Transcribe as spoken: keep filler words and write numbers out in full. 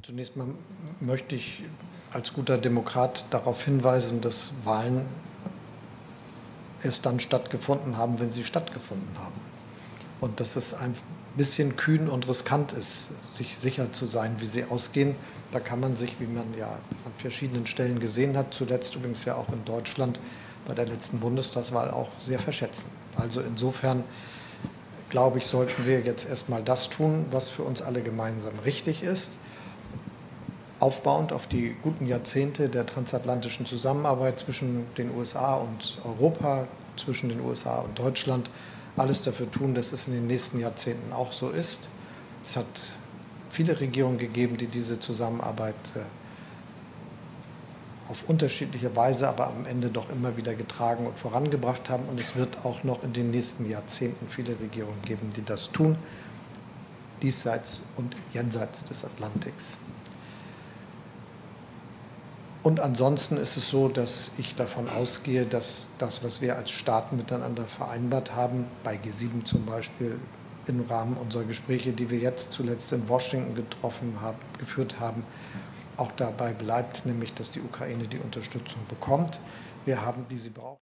Zunächst mal möchte ich als guter Demokrat darauf hinweisen, dass Wahlen erst dann stattgefunden haben, wenn sie stattgefunden haben. Und dass es ein bisschen kühn und riskant ist, sich sicher zu sein, wie sie ausgehen. Da kann man sich, wie man ja an verschiedenen Stellen gesehen hat, zuletzt übrigens ja auch in Deutschland bei der letzten Bundestagswahl auch sehr verschätzen. Also insofern, glaube ich, sollten wir jetzt erstmal das tun, was für uns alle gemeinsam richtig ist. Aufbauend auf die guten Jahrzehnte der transatlantischen Zusammenarbeit zwischen den U S A und Europa, zwischen den U S A und Deutschland, alles dafür tun, dass es in den nächsten Jahrzehnten auch so ist. Es hat viele Regierungen gegeben, die diese Zusammenarbeit auf unterschiedliche Weise, aber am Ende doch immer wieder getragen und vorangebracht haben. Und es wird auch noch in den nächsten Jahrzehnten viele Regierungen geben, die das tun, diesseits und jenseits des Atlantiks. Und ansonsten ist es so, dass ich davon ausgehe, dass das, was wir als Staaten miteinander vereinbart haben, bei G sieben zum Beispiel im Rahmen unserer Gespräche, die wir jetzt zuletzt in Washington getroffen haben, geführt haben, auch dabei bleibt, nämlich dass die Ukraine die Unterstützung bekommt. Wir haben, die sie braucht.